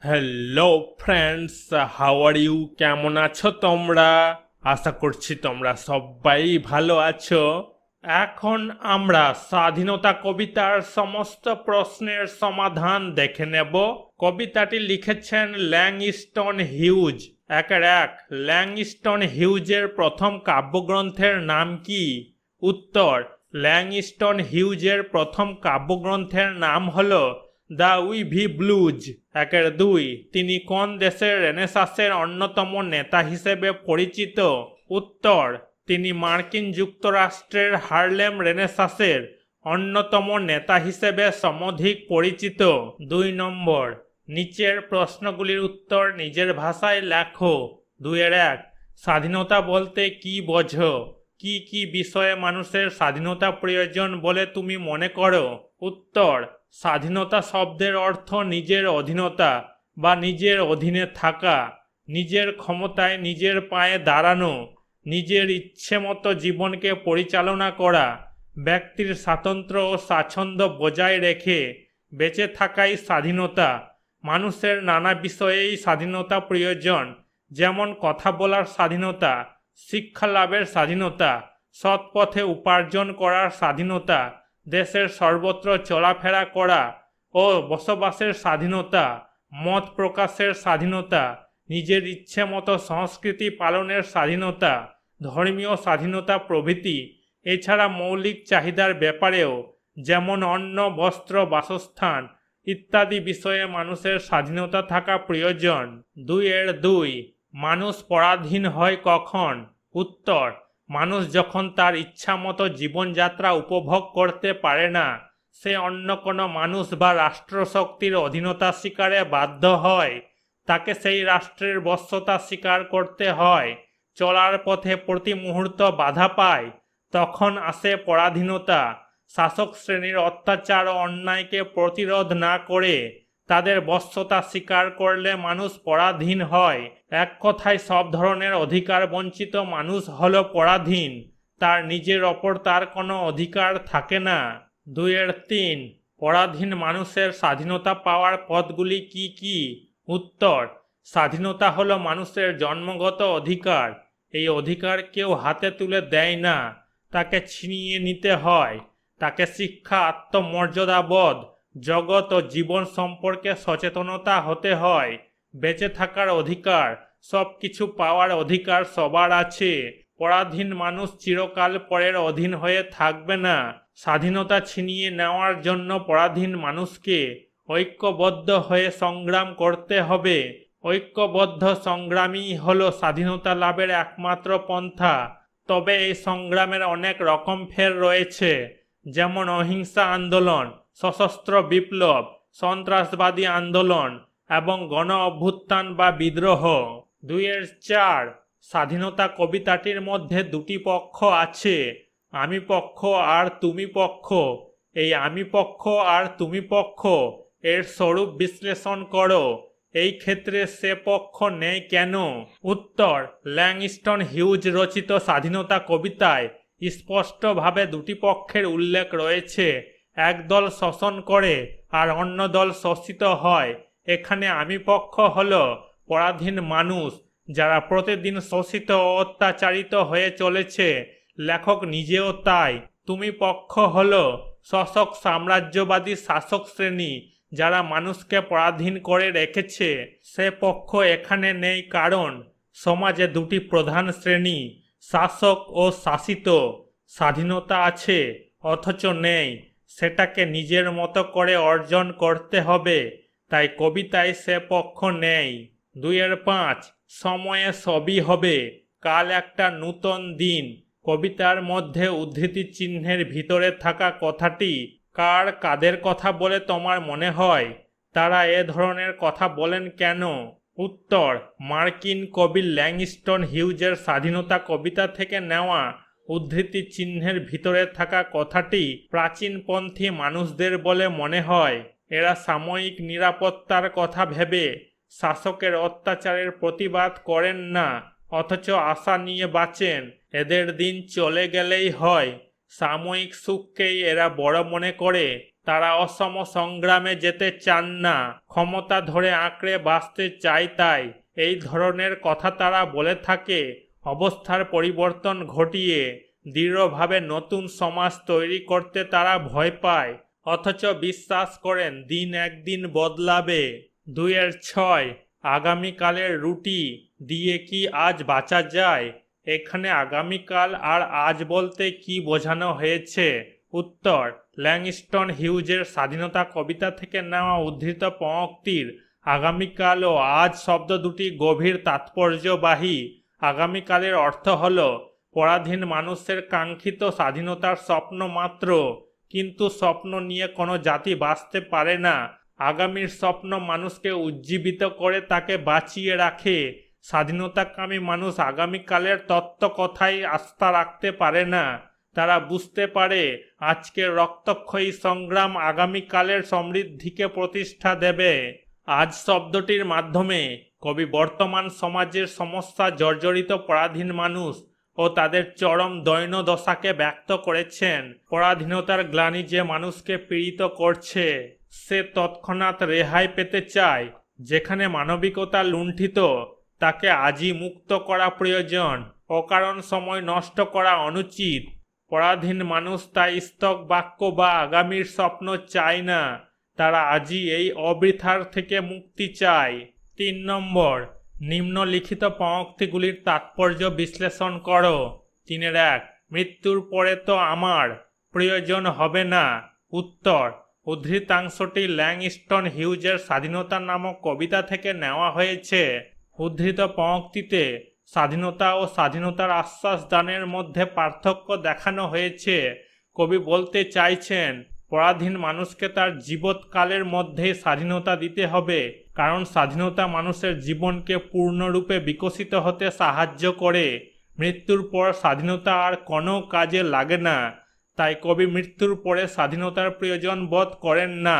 Hello friends, how are you? কেমন আছো তোমরা? আশা করছি তোমরা সবাই ভালো আছো। এখন আমরা স্বাধীনতা কবিতার সমস্ত প্রশ্নের সমাধান দেখে নেব। কবিতাটি লিখেছেন ল্যাংস্টন হিউজ। একের এক, ল্যাংস্টন হিউজের প্রথম কাব্যগ্রন্থের নাম কি? উত্তর, ল্যাংস্টন হিউজের প্রথম কাব্যগ্রন্থের নাম হলো দ্য উইভি ব্লুজ। একের দুই, তিনি কোন দেশের রেনেসাঁসের অন্যতম নেতা হিসেবে পরিচিত? উত্তর, তিনি মার্কিন যুক্তরাষ্ট্রের হার্লেম রেনেসাঁসের অন্যতম নেতা হিসেবে সমধিক পরিচিত। 2 নম্বর, নিচের প্রশ্নগুলির উত্তর নিজের ভাষায় লেখো। 2-1, স্বাধীনতা বলতে কি বোঝো? কি কি বিষয়ে মানুষের স্বাধীনতা প্রয়োজন বলে তুমি মনে করো? উত্তর, স্বাধীনতা শব্দের অর্থ নিজের অধীনতা বা নিজের অধীনে থাকা, নিজের ক্ষমতায় নিজের পায়ে দাঁড়ানো, নিজের ইচ্ছে মতো জীবনকে পরিচালনা করা, ব্যক্তির স্বাতন্ত্র্য ও স্বাচ্ছন্দ্য বজায় রেখে বেঁচে থাকাই স্বাধীনতা। মানুষের নানা বিষয়েই স্বাধীনতা প্রয়োজন, যেমন কথা বলার স্বাধীনতা, শিক্ষা লাভের স্বাধীনতা, সৎ পথে উপার্জন করার স্বাধীনতা, দেশের সর্বত্র চলাফেরা করা ও বসবাসের স্বাধীনতা, মত প্রকাশের স্বাধীনতা, নিজের ইচ্ছে মতো সংস্কৃতি পালনের স্বাধীনতা, ধর্মীয় স্বাধীনতা প্রভৃতি। এছাড়া মৌলিক চাহিদার ব্যাপারেও, যেমন অন্ন, বস্ত্র, বাসস্থান ইত্যাদি বিষয়ে মানুষের স্বাধীনতা থাকা প্রয়োজন। 2-2, মানুষ পরাধীন হয় কখন? উত্তর, মানুষ যখন তার ইচ্ছা মতো জীবনযাত্রা উপভোগ করতে পারে না, সে অন্য কোনো মানুষ বা রাষ্ট্রশক্তির অধীনতা স্বীকারে বাধ্য হয়, তাকে সেই রাষ্ট্রের বশ্যতা স্বীকার করতে হয়। চলার পথে প্রতি মুহূর্ত বাধা পায়, তখন আসে পরাধীনতা। শাসক শ্রেণীর অত্যাচার ও অন্যায়কে প্রতিরোধ না করে তাদের বশ্যতা স্বীকার করলে মানুষ পরাধীন হয়। এক কথায় সব ধরনের অধিকার বঞ্চিত মানুষ হলো পরাধীন, তার নিজের ওপর তার কোনো অধিকার থাকে না। 2-3, পরাধীন মানুষের স্বাধীনতা পাওয়ার পথগুলি কি কি? উত্তর, স্বাধীনতা হলো মানুষের জন্মগত অধিকার। এই অধিকার কেউ হাতে তুলে দেয় না, তাকে ছিনিয়ে নিতে হয়। তাকে শিক্ষা, আত্মমর্যাদাবোধ, জগৎ ও জীবন সম্পর্কে সচেতনতা হতে হয়। বেঁচে থাকার অধিকার, সব কিছু পাওয়ার অধিকার সবার আছে। পরাধীন মানুষ চিরকাল পরের অধীন হয়ে থাকবে না। স্বাধীনতা ছিনিয়ে নেওয়ার জন্য পরাধীন মানুষকে ঐক্যবদ্ধ হয়ে সংগ্রাম করতে হবে। ঐক্যবদ্ধ সংগ্রামই হলো স্বাধীনতা লাভের একমাত্র পন্থা। তবে এই সংগ্রামের অনেক রকম ফের রয়েছে, যেমন অহিংসা আন্দোলন, সশস্ত্র বিপ্লব, সন্ত্রাসবাদী আন্দোলন এবং গণ অভ্যুত্থান বা বিদ্রোহ। 2-4, স্বাধীনতা কবিতাটির মধ্যে দুটি পক্ষ আছে, আমি পক্ষ আর তুমি পক্ষ। এই আমি পক্ষ আর তুমি পক্ষ এর স্বরূপ বিশ্লেষণ করো। এই ক্ষেত্রে সে পক্ষ নেই কেন? উত্তর, ল্যাংস্টন হিউজ রচিত স্বাধীনতা কবিতায় স্পষ্টভাবে দুটি পক্ষের উল্লেখ রয়েছে। এক দল শোষণ করে আর অন্য দল শোষিত হয়। এখানে আমি পক্ষ হলো পরাধীন মানুষ, যারা প্রতিদিন শোষিত ও অত্যাচারিত হয়ে চলেছে। লেখক নিজেও তাই। তুমি পক্ষ হলো শোষক সাম্রাজ্যবাদী শাসক শ্রেণী, যারা মানুষকে পরাধীন করে রেখেছে। সে পক্ষ এখানে নেই, কারণ সমাজে দুটি প্রধান শ্রেণী, শাসক ও শাসিত। স্বাধীনতা আছে অথচ নেই, সেটাকে নিজের মতো করে অর্জন করতে হবে, তাই কবিতায় সে পক্ষ নেই। 2-5, সময়ে সবই হবে, কাল একটা নূতন দিন। কবিতার মধ্যে উদ্ধৃতি চিহ্নের ভিতরে থাকা কথাটি কার, কাদের কথা বলে তোমার মনে হয়? তারা এ ধরনের কথা বলেন কেন? উত্তর, মার্কিন কবি ল্যাংস্টন হিউজের স্বাধীনতা কবিতা থেকে নেওয়া উদ্ধৃতি চিহ্নের ভিতরে থাকা কথাটি প্রাচীনপন্থী মানুষদের বলে মনে হয়। এরা সাময়িক নিরাপত্তার কথা ভেবে শাসকের অত্যাচারের প্রতিবাদ করেন না, অথচ আশা নিয়ে বাঁচেন এদের দিন চলে গেলেই হয়। সাময়িক সুখকেই এরা বড় মনে করে তারা অসম সংগ্রামে যেতে চান না, ক্ষমতা ধরে আঁকড়ে বাঁচতে চায়। তাই এই ধরনের কথা তারা বলে থাকে। অবস্থার পরিবর্তন ঘটিয়ে দৃঢ়ভাবে নতুন সমাজ তৈরি করতে তারা ভয় পায়, অথচ বিশ্বাস করেন দিন একদিন বদলাবে। 2-6 আগামীকালের রুটি দিয়ে কি আজ বাঁচা যায়? এখানে আগামীকাল আর আজ বলতে কি বোঝানো হয়েছে? উত্তর, ল্যাংস্টন হিউজের স্বাধীনতা কবিতা থেকে নেওয়া উদ্ধৃত পংক্তির আগামীকাল ও আজ শব্দ দুটি গভীর তাৎপর্যবাহী। আগামীকালের অর্থ হল পরাধীন মানুষের কাঙ্ক্ষিত স্বাধীনতার স্বপ্ন মাত্র, কিন্তু স্বপ্ন নিয়ে কোনো জাতি বাঁচতে পারে না। আগামীর স্বপ্ন মানুষকে উজ্জীবিত করে তাকে বাঁচিয়ে রাখে। স্বাধীনতাকামী মানুষ আগামীকালের তত্ত্ব কথায় আস্থা রাখতে পারে না। তারা বুঝতে পারে আজকের রক্তক্ষয়ী সংগ্রাম আগামীকালের সমৃদ্ধিকে প্রতিষ্ঠা দেবে। আজ শব্দটির মাধ্যমে কবি বর্তমান সমাজের সমস্যা জর্জরিত পরাধীন মানুষ ও তাদের চরম দৈন্যদশাকে ব্যক্ত করেছেন। পরাধীনতার গ্লানি যে মানুষকে পীড়িত করছে, সে তৎক্ষণাৎ রেহাই পেতে চায়। যেখানে মানবিকতা লুণ্ঠিত, তাকে আজই মুক্ত করা প্রয়োজন। অকারণ সময় নষ্ট করা অনুচিত। পরাধীন মানুষ তাই স্তক বাক্য বা আগামীর স্বপ্ন চায় না, তারা আজই এই অবৃথার থেকে মুক্তি চায়। 3 নম্বর, নিম্নলিখিত পংক্তিগুলির তাৎপর্য বিশ্লেষণ করো। 3-1 মৃত্যুর পরে তো আমার প্রয়োজন হবে না। উত্তর, উদ্ধৃতাংশটি ল্যাংস্টন হিউজের স্বাধীনতা নামক কবিতা থেকে নেওয়া হয়েছে। উদ্ধৃত পংক্তিতে স্বাধীনতা ও স্বাধীনতার আশ্বাস দানের মধ্যে পার্থক্য দেখানো হয়েছে। কবি বলতে চাইছেন পরাধীন মানুষকে তার জীবৎকালের মধ্যেই স্বাধীনতা দিতে হবে, কারণ স্বাধীনতা মানুষের জীবনকে পূর্ণরূপে বিকশিত হতে সাহায্য করে। মৃত্যুর পর স্বাধীনতা আর কোনো কাজে লাগে না, তাই কবি মৃত্যুর পরে স্বাধীনতার প্রয়োজন বোধ করেন না।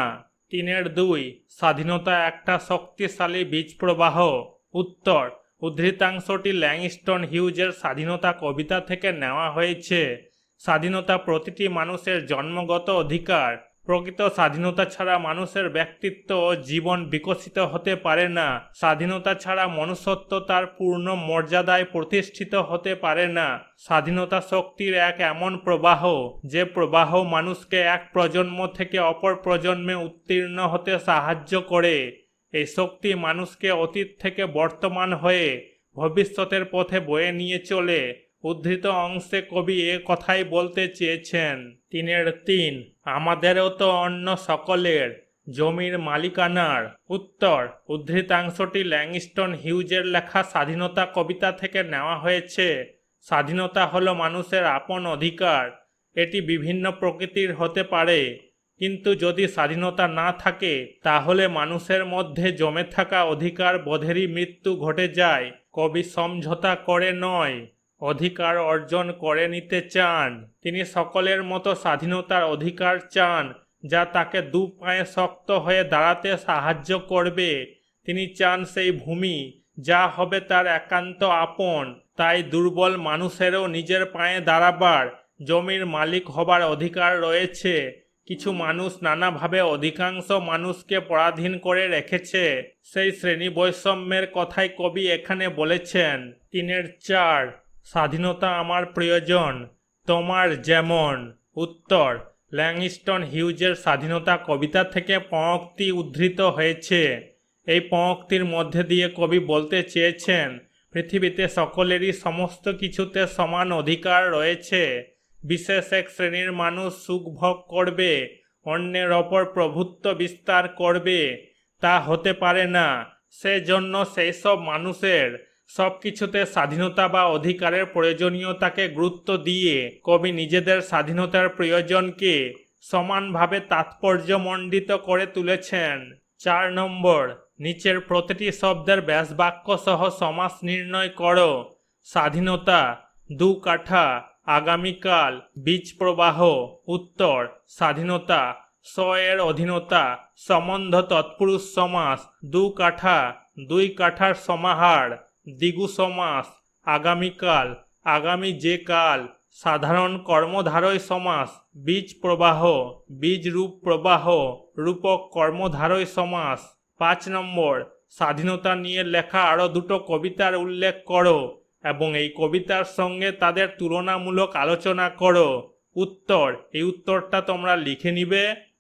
3-2 স্বাধীনতা একটা শক্তিশালী বীজ প্রবাহ। উত্তর, উদ্ধৃতাংশটি ল্যাংস্টন হিউজের স্বাধীনতা কবিতা থেকে নেওয়া হয়েছে। স্বাধীনতা প্রতিটি মানুষের জন্মগত অধিকার। প্রকৃত স্বাধীনতা ছাড়া মানুষের ব্যক্তিত্ব ও জীবন বিকশিত হতে পারে না। স্বাধীনতা ছাড়া মনুষ্যত্ব তার পূর্ণ মর্যাদায় প্রতিষ্ঠিত হতে পারে না। স্বাধীনতা শক্তির এক এমন প্রবাহ, যে প্রবাহ মানুষকে এক প্রজন্ম থেকে অপর প্রজন্মে উত্তীর্ণ হতে সাহায্য করে। এই শক্তি মানুষকে অতীত থেকে বর্তমান হয়ে ভবিষ্যতের পথে বয়ে নিয়ে চলে। উদ্ধৃত অংশে কবি এ কথাই বলতে চেয়েছেন। 3-3 আমাদেরও তো অন্য সকলের জমির মালিকানার। উত্তর, উদ্ধৃতাংশটি ল্যাংস্টন হিউজের লেখা স্বাধীনতা কবিতা থেকে নেওয়া হয়েছে। স্বাধীনতা হলো মানুষের আপন অধিকার। এটি বিভিন্ন প্রকৃতির হতে পারে, কিন্তু যদি স্বাধীনতা না থাকে তাহলে মানুষের মধ্যে জমে থাকা অধিকার বোধেরই মৃত্যু ঘটে যায়। কবি সমঝোতা করে নয়, অধিকার অর্জন করে নিতে চান। তিনি সকলের মতো স্বাধীনতার অধিকার চান, যা তাকে দু পায়ে শক্ত হয়ে দাঁড়াতে সাহায্য করবে। তিনি চান সেই ভূমি যা হবে তার একান্ত আপন। তাই দুর্বল মানুষেরও নিজের পায়ে দাঁড়াবার, জমির মালিক হবার অধিকার রয়েছে। কিছু মানুষ নানাভাবে অধিকাংশ মানুষকে পরাধীন করে রেখেছে। সেই শ্রেণী বৈষম্যের কথাই কবি এখানে বলেছেন। 3-4 স্বাধীনতা আমার প্রয়োজন, তোমার যেমন। উত্তর, ল্যাংস্টন হিউজের স্বাধীনতা কবিতা থেকে পংক্তি উদ্ধৃত হয়েছে। এই পংক্তির মধ্যে দিয়ে কবি বলতে চেয়েছেন পৃথিবীতে সকলেরই সমস্ত কিছুতে সমান অধিকার রয়েছে। বিশেষ এক শ্রেণীর মানুষ সুখ ভোগ করবে, অন্যের ওপর প্রভুত্ব বিস্তার করবে, তা হতে পারে না। সেজন্য সেই সব মানুষের সব কিছুতে স্বাধীনতা বা অধিকারের প্রয়োজনীয়তাকে গুরুত্ব দিয়ে কবি নিজেদের স্বাধীনতার প্রয়োজনকে সমানভাবে তাৎপর্যমণ্ডিত করে তুলেছেন। 4 নম্বর, নিচের প্রতিটি শব্দের ব্যাসবাক্য সহ সমাস নির্ণয় করো। স্বাধীনতা, 2 কাঠা, আগামীকাল, বীজ প্রবাহ। উত্তর, স্বাধীনতা, এর অধীনতা, সম্বন্ধ তৎপুরুষ সমাস, 2 কাঠা, 2 কাঠার সমাহার, দ্বিগু সমাস। আগামীকাল, আগামী যে কাল, সাধারণ কর্মধারয় সমাস, বীজ প্রবাহ, বীজ রূপ প্রবাহ, রূপক কর্মধারয় সমাস। 5 নম্বর, স্বাধীনতা নিয়ে লেখা আরও দুটো কবিতার উল্লেখ করো এবং এই কবিতার সঙ্গে তাদের তুলনামূলক আলোচনা করো। উত্তর, এই উত্তরটা তোমরা লিখে নিবে।